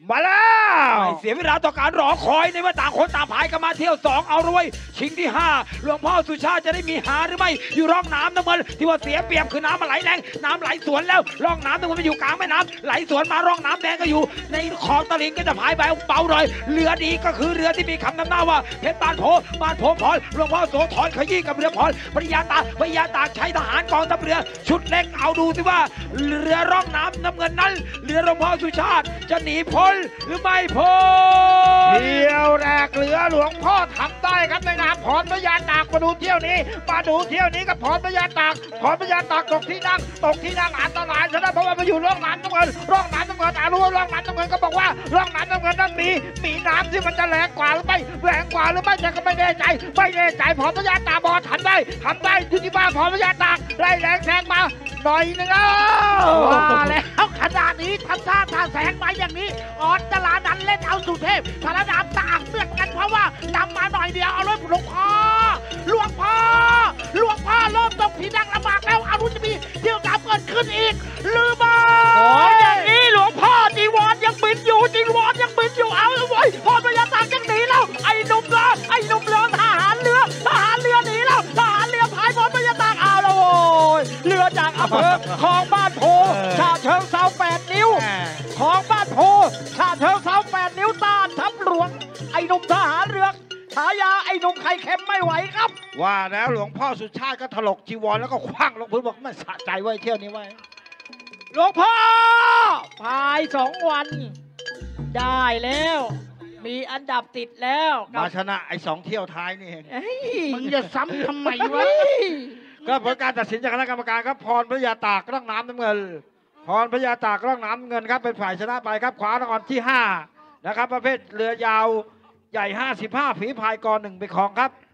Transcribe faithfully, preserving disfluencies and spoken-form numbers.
มาแล้วไม่เสียเวลาต่อการรอคอยในว่าต่างคนต่างพายกันมาเที่ยวสองเอาเลยชิงที่ห้าหลวงพ่อสุชาติจะได้มีหาหรือไม่อยู่ร่องน้ำน้ำเงินที่ว่าเสียเปรียบคือน้ำมันไหลแรงน้ำไหลสวนแล้วร่องน้ำน้ำเงินมันอยู่กลางแม่น้ำไหลสวนมาร่องน้ำแดงก็อยู่ในคลองตลิ่งก็จะพายไปเบาหน่อยเรือดีก็คือเรือที่มีคำนำหน้าว่าเพชรบานโพบานโพพรหลวงพ่อโสธรขยี้กับเรือพรปริยาตาปริยาตาใช้ทหารกองทัพเรือชุดเล็กเอาดูสิว่าเรือร่องน้ำน้ำเงินนั้นเรือหลวงพ่อสุชาติจะหนีพ้นหรือไม่พ้นเที่ยวแรกเรือหลวงพ่อทำได้ครับในนามพรพญาตากมาดูเที่ยวนี้มาดูเที่ยวนี้กับพรพญาตากพรพญาตากตกที่นั่งตกที่นั่งอันตรายซะนะเพราะว่ามาอยู่ร่องน้ำน้ำเงินร่องน้ำน้ำเงินอารู้ร่องน้ำน้ำเงินก็บอกว่าร่องน้ำน้ำเงินนั้นมีมีน้ำที่มันจะแรงกว่าหรือไม่แรงกว่าหรือไม่แต่ก็ไม่แน่ใจไม่แน่ใจพรพญาตากบอกทำได้ทำได้ที่ที่บ้านพรพญาตากได้แรงแซงมาหน่อยนึงแล้วว่าแล้วขนาดนี้ทำท่าท่าแสงมาอย่างนี้ออดตลาดันเล่นเอาสุเทพธารดามต่างเลือดกันเพราะว่านำมาหน่อยเดียวเอาเลยหลวงพ่อหลวงพ่อหลวงพ่อเริ่มตกที่นั่งลำบากแล้วอารุณจะมีเที่ยวตามเกิดขึ้นอีกหรือไม่โอ้ยอย่างนี้หลวงพ่อจีวรยังบินอยู่จีวรยังบินอยู่เอาเลยเว้ยพอพญาตากยังหนีแล้วไอ้หนุ่มเรือไอ้หนุ่มเรือทหารเรือทหารเรือหนีแล้วทหารเรือพายพอพญาตากเอาแล้วโว้ยเรือจากอำเภอคลองบ้านโพชาเชิงเซาแปดนิ้วของบ้านโพชาเชิงเซาแปดนิ้วต้านทัพหลวงไอ้หนุ่มทหารเรือฉายาไอ้หนุ่มไข่เค็มไม่ไหวครับว่าแล้วหลวงพ่อสุชาติก็ถลกจีวรแล้วก็คว้างลงพื้นบอกไม่สะใจไว้เที่ยวนี้ไว้หลวงพ่อพายสองวันได้แล้วมีอันดับติดแล้วมาชนะไอ้สองเที่ยวท้ายนี่เองมึงจะซ้ำทำไมวะก็ผลการตัดสินจากคณะกรรมการครับพรพญาตากร่องน้ำน้ำเงินพรพญาตากร่องน้ำเงินครับเป็นฝ่ายชนะไปครับขวานครที่ห้านะครับประเภทเรือยาวใหญ่ห้าสิบห้าฝีพายกอหนึ่งไปครองครับ